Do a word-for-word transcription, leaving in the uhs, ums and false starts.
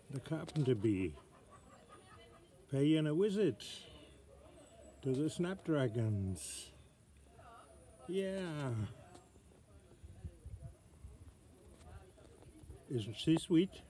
The Carpenter bee paying a visit to the snapdragons. Yeah. Isn't she sweet?